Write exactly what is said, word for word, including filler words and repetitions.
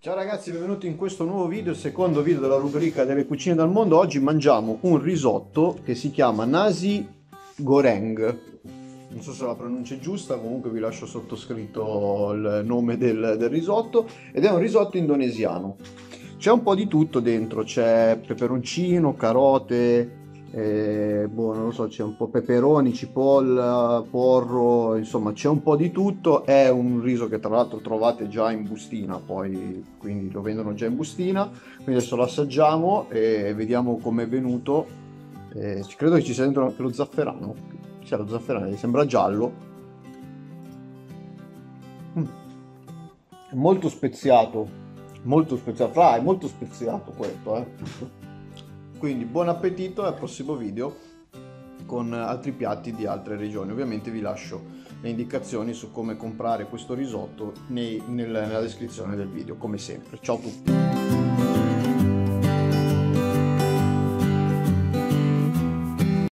Ciao ragazzi, benvenuti in questo nuovo video, il secondo video della rubrica delle cucine dal mondo. Oggi mangiamo un risotto che si chiama Nasi Goreng. Non so se la pronuncia è giusta, comunque vi lascio sottoscritto il nome del, del risotto. Ed è un risotto indonesiano. C'è un po' di tutto dentro, c'è peperoncino, carote, eh, boh, non lo so, c'è un po' peperoni, cipolla, porro, insomma c'è un po' di tutto. È un riso che tra l'altro trovate già in bustina, poi quindi lo vendono già in bustina. Quindi adesso lo assaggiamo e vediamo com'è venuto. Eh, ci- credo che ci sia dentro anche lo zafferano. C'è lo zafferano, sembra giallo. Mm. È molto speziato, molto speziato, ah, è molto speziato questo, eh. Quindi buon appetito e al prossimo video con altri piatti di altre regioni. Ovviamente vi lascio le indicazioni su come comprare questo risotto nei- nel- nella descrizione del video, come sempre. Ciao a tutti!